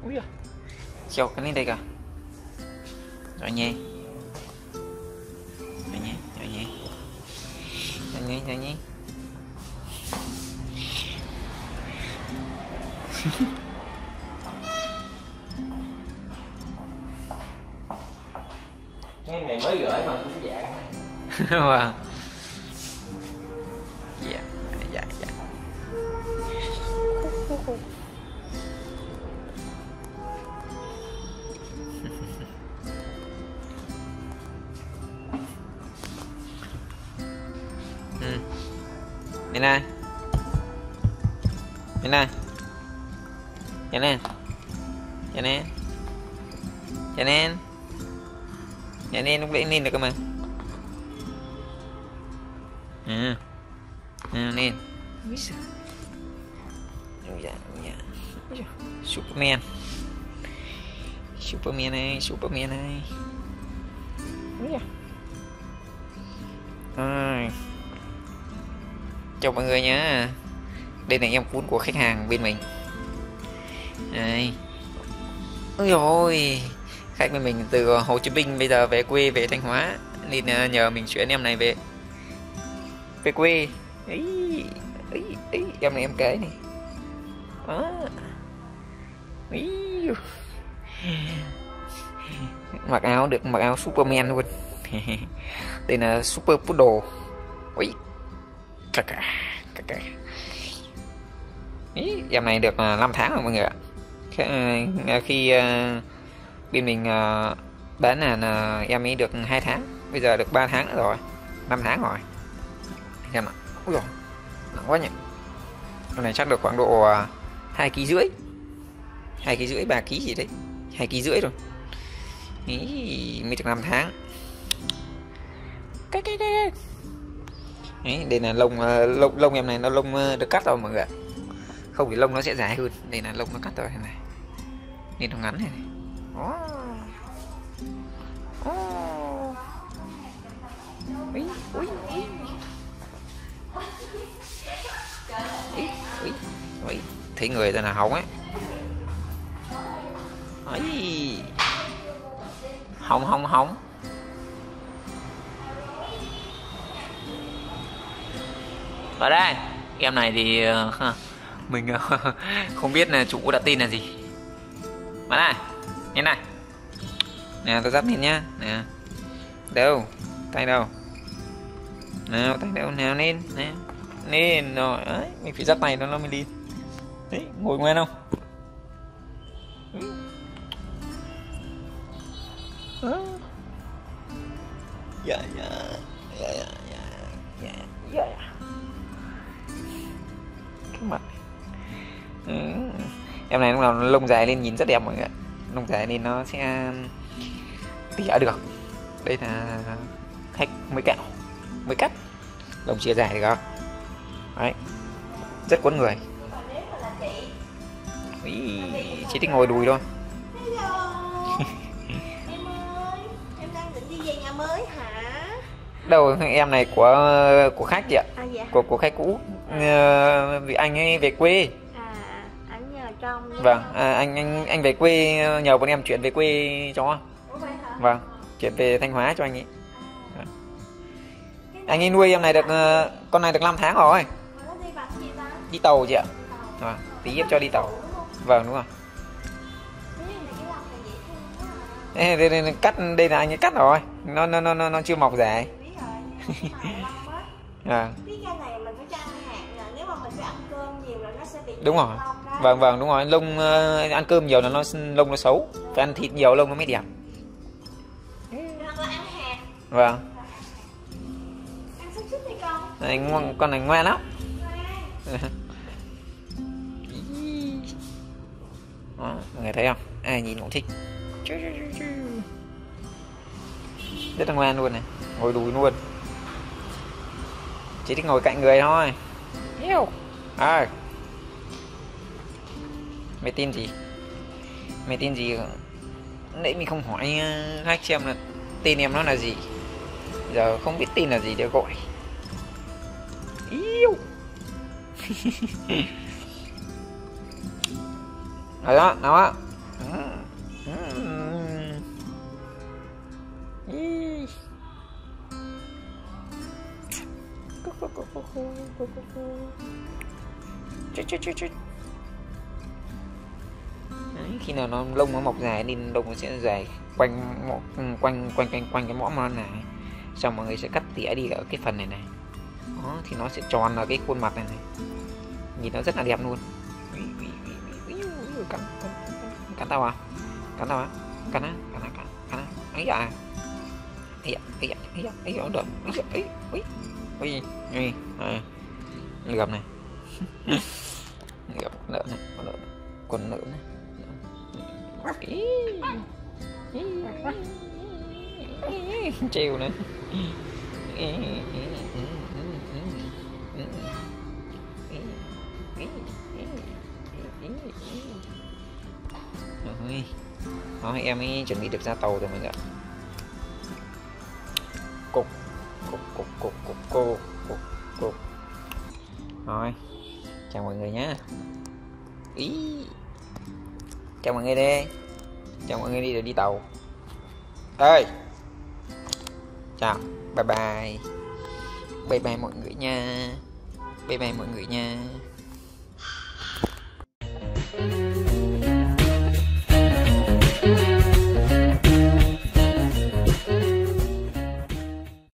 Ui da. Treo cái lên đây kìa. Rồi nhé. Rồi nhé, rồi nhé. Rồi nhé, rồi nhé. Cái này mới gửi mà cũng dạng. Wow. Dạ, dạ, dạ. Bên này. Bên này. Cho nên. Cho nên. Cho nên. Cho nên lúc đấy lên được cơ mà. Lên. Superman. Superman này, Superman này. Chào mọi người nhá. Đây là em cuốn của khách hàng bên mình. Đây. Ôi dồi, khách bên mình từ Hồ Chí Minh bây giờ về quê về Thanh Hóa nên nhờ mình chuyển em này về quê. Ý, em này em kể này. Đó. Ý. Mặc áo được mặc áo Superman luôn. Đây là Super Poodle. Ui. Cà. Ý, em này được 5 tháng rồi mọi người ạ. Khi bên mình bán là em ấy được 2 tháng, bây giờ được 3 tháng nữa rồi, 5 tháng rồi. Xem ạ. Ui dồi, nặng quá nhỉ. Con này chắc được khoảng độ 2,5 kg, 2,5 kg 3 kg gì đấy, 2,5 kg rồi. Ý, mới được 5 tháng. Đấy, đây là lông em này, nó lông được cắt rồi mọi người ạ. Không thì lông nó sẽ dài hơn. Đây là lông nó cắt rồi này, nên nó ngắn này. Ui. Thấy người ta là hóng ấy. Hóng. Ở đây em này thì mình không biết là chủ đặt tên là gì. Mà này, nghe này. Nè, tôi dắt lên nhá. Nè. Đâu? Tay đâu? Nào, tay đâu? Nào lên. Nè. Lên rồi. Đấy, mình phải dắt tay nó mới đi. Đấy, ngồi ngoan không? Dạ. Cái mặt. Em này lúc nào lông dài lên nhìn rất đẹp mọi người ạ. Lông dài nên nó sẽ tỉa được. Đây là khách mới cạo, mới cắt. Lông chia dài được không? Đấy. Rất cuốn người. Ý, chỉ thích ngồi đùi thôi. Em đang định đi về nhà mới hả? Đâu, em này của khách chị ạ. Dạ? Của khách cũ. Vì anh ấy về quê. Anh nhờ trong nhé. Vâng, anh về quê nhờ bọn em chuyển về quê cho. Ủa vậy hả? Vâng, chuyển về Thanh Hóa cho anh ấy. Anh ấy nuôi em này được con này được 5 tháng rồi. Nó đi bằng gì ta? Đi tàu chị ạ. Vâng, tí em cho đi tàu. Vâng đúng rồi. Đây cắt, đây là anh ấy cắt rồi. Nó chưa mọc dài. À. Cái cây này mình phải cho ăn hạt rồi, nếu mà mình phải ăn cơm nhiều là nó sẽ bị Đúng rồi. Vâng đúng rồi, lông ăn cơm nhiều là lông nó xấu. Phải ăn thịt nhiều lông nó mới đẹp. Hoặc là ăn hạt. Vâng. Ăn xúc xích đi con. Này, con này ngoan lắm. Đó, mọi người thấy không? Ai nhìn cũng thích. Rất là ngoan luôn này, ngồi đùi luôn. Chỉ thích ngồi cạnh người thôi. Yêu. À. Mày tin gì? Mày tin gì? Nãy mình không hỏi khách xem là tên em nó là gì. Giờ không biết tên là gì để gọi. Yêu. Rồi đó, nào á. Đấy, khi nào nó lông nó mọc dài nên lông nó sẽ dài quanh quanh cái mõm nó này, xong mọi người sẽ cắt tỉa đi ở cái phần này này, đó thì nó sẽ tròn ở cái khuôn mặt này này, nhìn nó rất là đẹp luôn. Cắn tao à, cắn tao á, cắn á, ấy à, ấy được, ấy gầm này, gầm lợn này, con lợn này, trêu nữa. Rồi, đó em ấy chuẩn bị được ra tàu rồi mọi người ạ. Cục rồi, chào mọi người nhé. Chào mọi người đi, chào mọi người đi rồi đi tàu ơi. Chào, bye bye mọi người nha, bye bye mọi người nha.